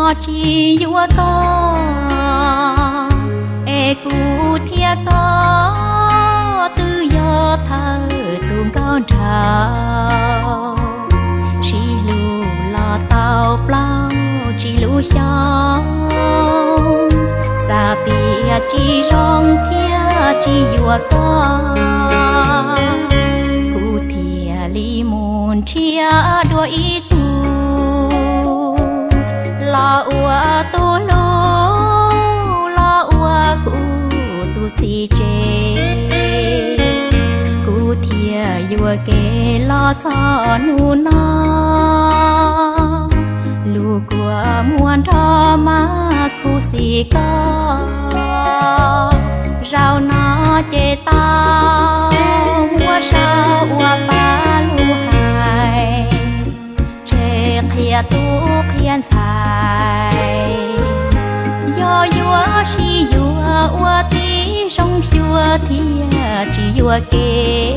chỉ vua có e cu thia có tự do thơ tuồng con trào chỉ lù lo tàu plau chỉ lù xong xa tia chỉ rong thia chỉ vua có cu thia li môn chia đua ý tu lo ua tu lo ua cu tu ti chê cu thia vua kê lo cho nu nó lu của muôn trò má cu si có rau nó chê tao mua sao ua ba lu hai chê khia tu khian xài do vua si vua ua tí sông xua thia chỉ vua kê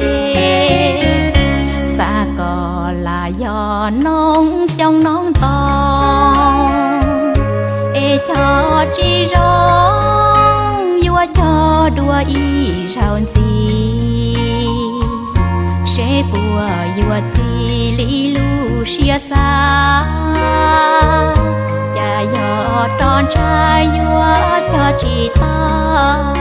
xa cò là do nông trong nón tòng e cho chỉ rong vua cho đua y rau gì sẽ bùa vua chi li lu xia xa cha yo tròn cha vua cho chỉ ta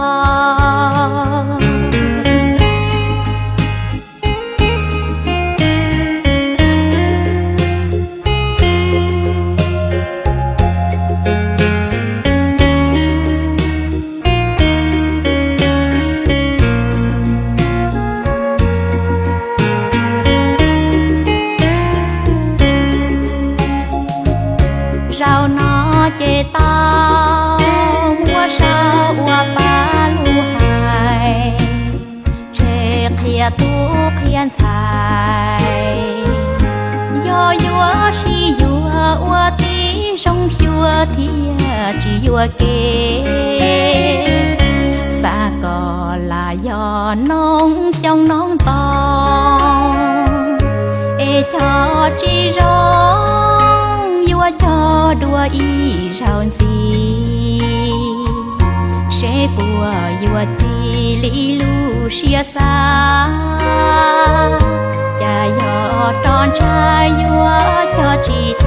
rau nó chê tao mua sao ua ba lu hai chê khia tu khian xài do vua si vua ua tí sông xua thia chỉ vua kê xa cò là do nông trong nón tòng e cho chỉ rong vua cho đua y rau gì sẽ bùa vua chi li lu xia xa cha yo tròn cha vua cho chỉ